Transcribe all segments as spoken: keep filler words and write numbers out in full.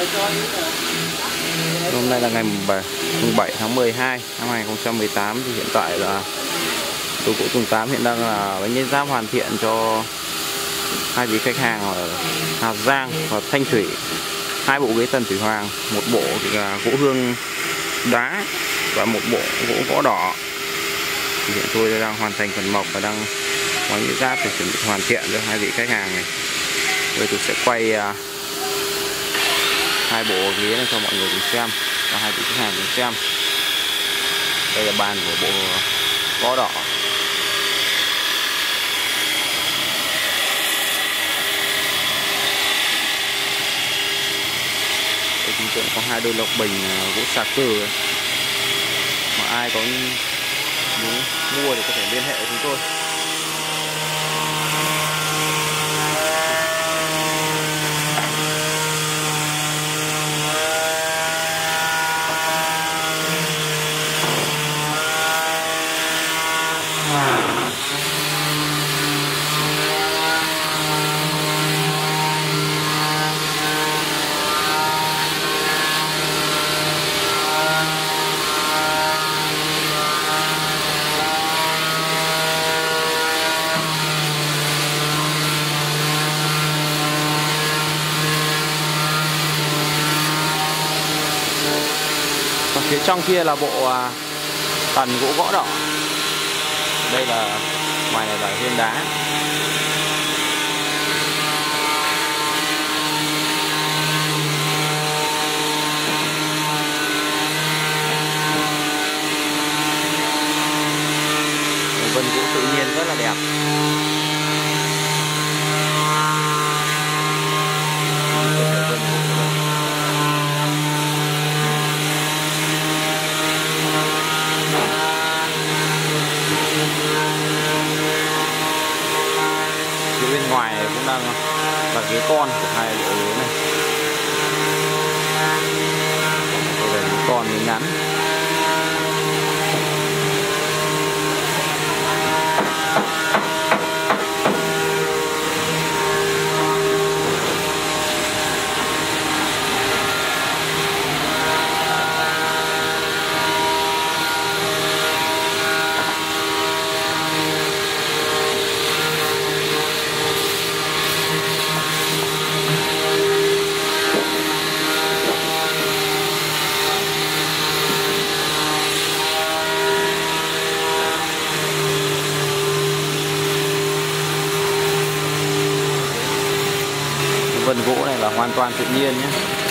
Hôm nay là ngày bảy tháng mười hai năm hai nghìn không trăm mười tám, thì hiện tại là tủ gỗ Tùng Tám hiện đang là bánh nhét giáp hoàn thiện cho hai vị khách hàng ở Hà Giang và Thanh Thủy. Hai bộ ghế Tần Thủy Hoàng, một bộ là gỗ hương đá và một bộ gỗ gõ đỏ. Thì hiện tôi đang hoàn thành phần mộc và đang bánh nhét giáp để chuẩn bị hoàn thiện cho hai vị khách hàng này. Bây tôi sẽ quay uh, hai bộ ghế này cho mọi người cùng xem và hai vị khách hàng cùng xem. Đây là bàn của bộ gõ đỏ. Đây chúng tôi có hai đôi lộc bình gỗ sạc cừ. Mà ai có muốn mua thì có thể liên hệ với chúng tôi. Còn phía trong kia là bộ à, tần gỗ gõ đỏ. Đây là ngoài này là hương đá. Vân gỗ tự nhiên rất là đẹp. Phía bên ngoài cũng đang là ghế con của hai bộ ghế này. Đây là ghế con ghế ngắn. Vân gỗ này là hoàn toàn tự nhiên nhé.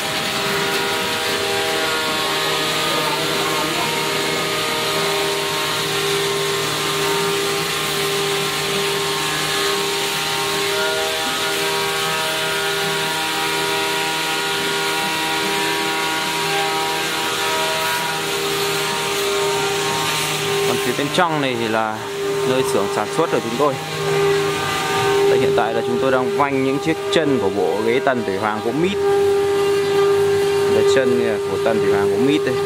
Còn phía bên trong này thì là nơi xưởng sản xuất của chúng tôi. Đây, hiện tại là chúng tôi đang vanh những chiếc chân của bộ ghế Tần Thủy Hoàng gỗ mít. Đây, chân của Tần Thủy Hoàng gỗ mít đây.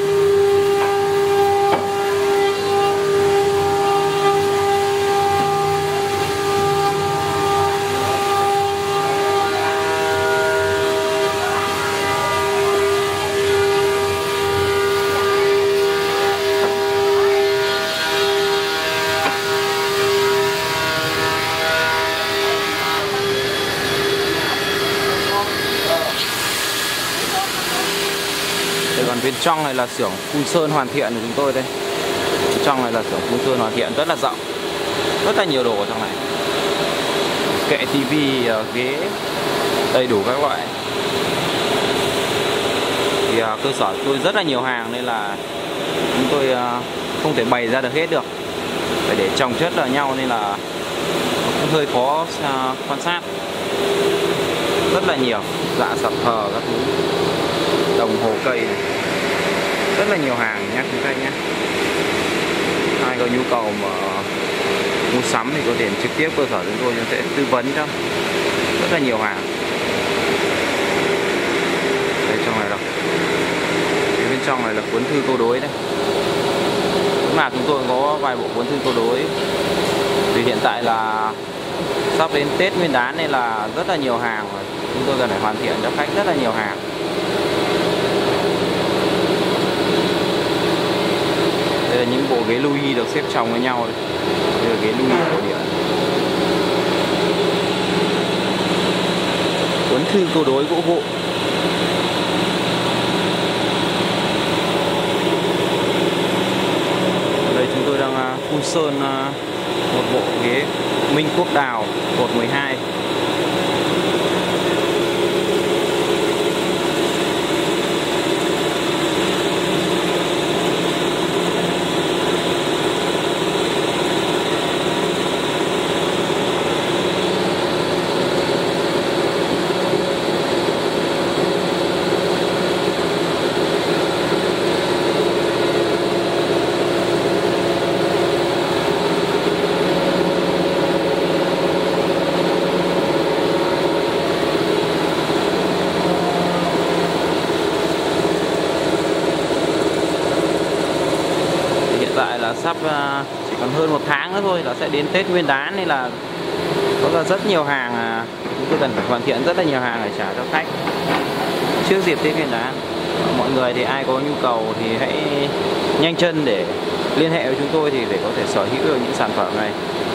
Còn bên trong này là xưởng phun sơn hoàn thiện của chúng tôi đây. Bên trong này là xưởng phun sơn hoàn thiện rất là rộng, rất là nhiều đồ ở trong này. Kệ tivi, ghế, đầy đủ các loại. Thì cơ sở tôi rất là nhiều hàng nên là chúng tôi không thể bày ra được hết được. Phải để chồng chất vào nhau nên là cũng hơi khó quan sát. Rất là nhiều dạ sập thờ các thứ, đồng hồ cây này. Rất là nhiều hàng nhé chúng ta nhé. Ai có nhu cầu mà mua sắm thì có thể trực tiếp cơ sở chúng tôi sẽ tư vấn cho. Rất là nhiều hàng. Đây trong này là bên trong này là cuốn thư câu đối đây. Lúc nào chúng tôi có vài bộ cuốn thư câu đối. Vì hiện tại là sắp đến Tết Nguyên đán nên là rất là nhiều hàng, chúng tôi cần phải hoàn thiện cho khách rất là nhiều hàng. Đây là những bộ ghế Louis được xếp chồng với nhau đây. Đây là ghế Louis cổ điển. Cuốn thư câu đối gỗ vụn. Đây chúng tôi đang phun sơn một bộ ghế Minh Quốc Đào cột mười hai. Tại là sắp chỉ còn hơn một tháng nữa thôi là sẽ đến Tết Nguyên Đán, nên là có là rất nhiều hàng chúng tôi cần phải hoàn thiện rất là nhiều hàng để trả cho khách trước dịp Tết Nguyên Đán. Mọi người thì ai có nhu cầu thì hãy nhanh chân để liên hệ với chúng tôi thì để có thể sở hữu được những sản phẩm này.